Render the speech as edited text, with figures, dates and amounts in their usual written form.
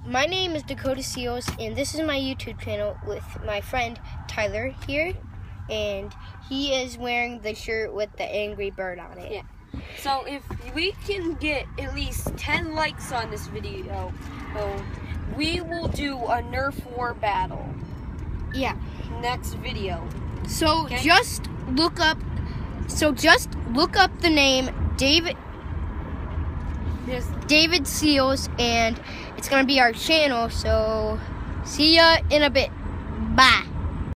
my name is Dakota Seals, and this is my YouTube channel with my friend Tyler here, and he is wearing the shirt with the Angry Bird on it. Yeah. So if we can get at least 10 likes on this video, we will do a Nerf war battle. Yeah. Next video. So okay? just look up the name David Seals, and it's gonna be our channel. So see ya in a bit. Bye.